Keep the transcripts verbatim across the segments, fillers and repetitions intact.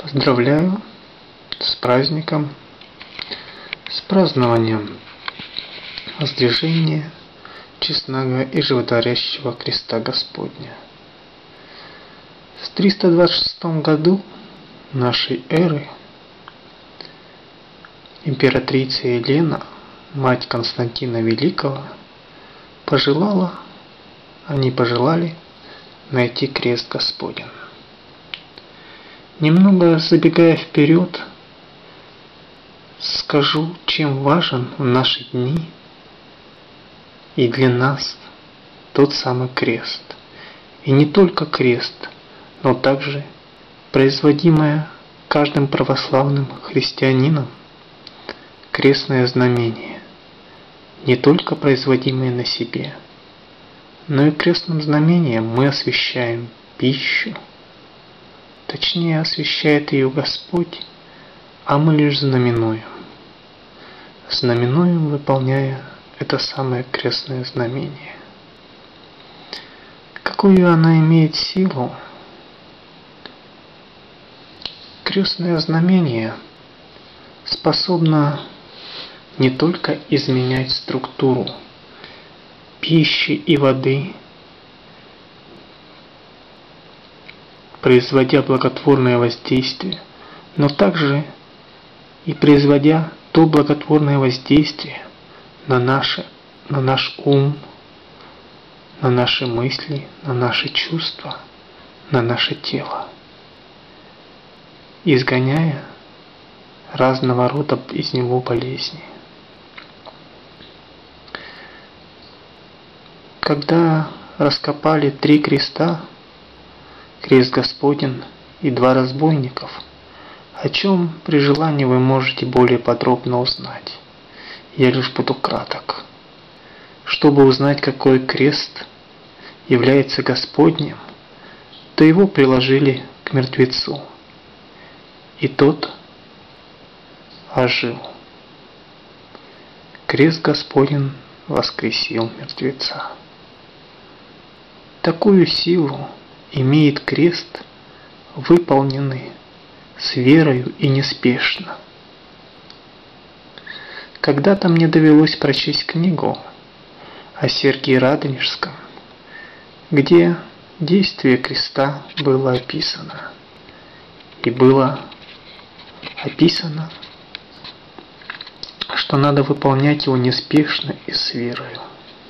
Поздравляю с праздником, с празднованием воздвижения честного и животворящего креста Господня. В триста двадцать шестом году нашей эры императрица Елена, мать Константина Великого, пожелала, они пожелали найти крест Господень. Немного забегая вперед, скажу, чем важен в наши дни и для нас тот самый крест. И не только крест, но также производимое каждым православным христианином крестное знамение, не только производимое на себе, но и крестным знамением мы освящаем пищу. Точнее, освящает ее Господь, а мы лишь знаменуем. Знаменуем, выполняя это самое крестное знамение. Какую она имеет силу? Крестное знамение способно не только изменять структуру пищи и воды, производя благотворное воздействие, но также и производя то благотворное воздействие на, наше, на наш ум, на наши мысли, на наши чувства, на наше тело, изгоняя разного рода из него болезни. Когда раскопали три креста, крест Господень и два разбойников, о чем при желании вы можете более подробно узнать. Я лишь буду краток. Чтобы узнать, какой крест является Господним, то его приложили к мертвецу, и тот ожил. Крест Господень воскресил мертвеца. Такую силу имеет крест, выполненный с верою и неспешно. Когда-то мне довелось прочесть книгу о Сергии Радонежском, где действие креста было описано. И было описано, что надо выполнять его неспешно и с верою.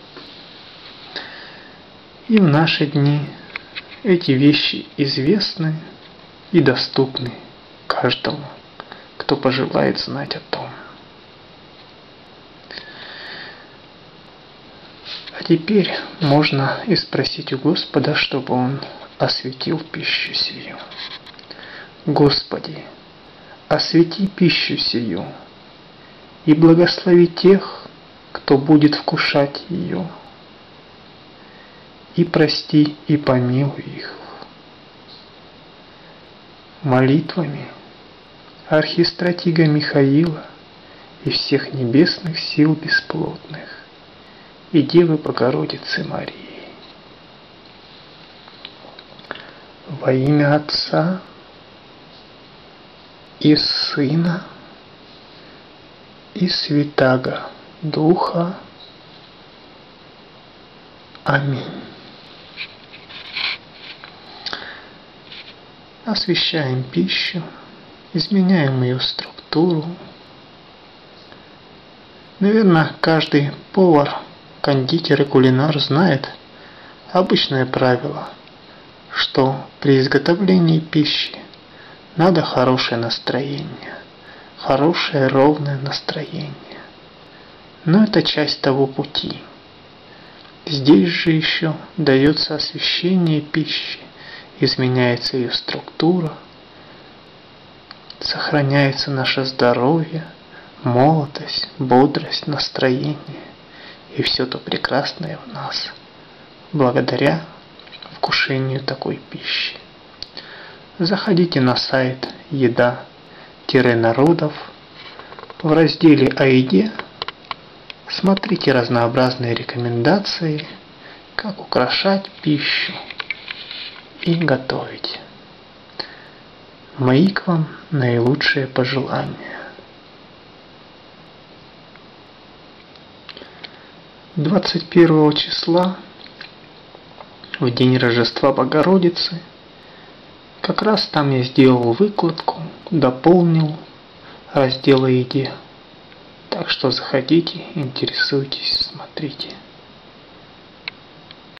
И в наши дни эти вещи известны и доступны каждому, кто пожелает знать о том. А теперь можно и спросить у Господа, чтобы Он осветил пищу сию. Господи, освети пищу сию и благослови тех, кто будет вкушать ее, и прости и помилуй их. Молитвами архистратига Михаила и всех небесных сил бесплотных и Девы Богородицы Марии. Во имя Отца и Сына и Святаго Духа. Аминь. Освещаем пищу, изменяем ее структуру. Наверное, каждый повар, кондитер и кулинар знает обычное правило, что при изготовлении пищи надо хорошее настроение, хорошее ровное настроение. Но это часть того пути. Здесь же еще дается освещение пищи, изменяется ее структура, сохраняется наше здоровье, молодость, бодрость, настроение и все то прекрасное в нас, благодаря вкушению такой пищи. Заходите на сайт еда-народов, в разделе о еде смотрите разнообразные рекомендации, как украшать пищу и готовить. Мои к вам наилучшие пожелания. двадцать первого числа, в день Рождества Богородицы, как раз там я сделал выкладку, дополнил раздел о еде. Так что заходите, интересуйтесь, смотрите.